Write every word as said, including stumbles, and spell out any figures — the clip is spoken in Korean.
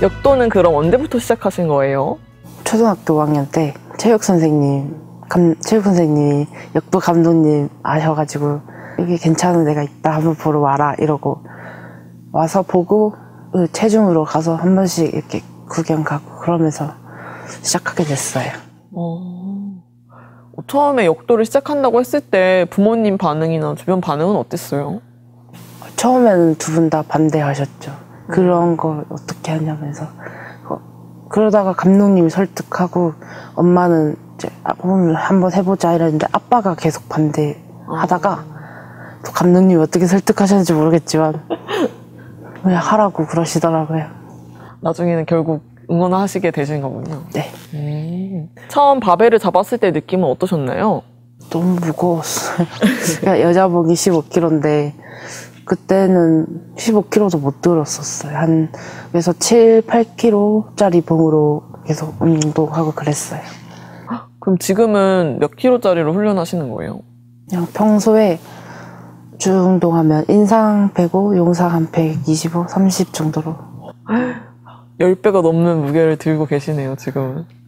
역도는 그럼 언제부터 시작하신 거예요? 초등학교 오 학년 때 체육 선생님, 감, 체육 선생님이 역도 감독님 아셔가지고 여기 괜찮은 데가 있다, 한번 보러 와라 이러고 와서 보고 체중으로 가서 한 번씩 이렇게 구경 가고 그러면서 시작하게 됐어요. 어... 처음에 역도를 시작한다고 했을 때 부모님 반응이나 주변 반응은 어땠어요? 처음에는 두 분 다 반대하셨죠. 그런 걸 어떻게 하냐면서. 그러다가 감독님이 설득하고 엄마는 이제 오늘 한번 해보자 이랬는데 아빠가 계속 반대하다가 또 감독님이 어떻게 설득하셨는지 모르겠지만 그냥 하라고 그러시더라고요. 나중에는 결국 응원하시게 되신 거군요. 네. 음. 처음 바벨을 잡았을 때 느낌은 어떠셨나요? 너무 무거웠어요. 그러니까 여자복이 십오 킬로그램인데 그때는 십오 킬로그램도 못 들었었어요. 한 그래서 칠, 팔 킬로그램짜리 봉으로 계속 운동하고 그랬어요. 그럼 지금은 몇 킬로짜리로 훈련하시는 거예요? 그냥 평소에 중운동하면 인상 백오, 용상 한 백이십오, 삼십 정도로. 십 배가 넘는 무게를 들고 계시네요, 지금은.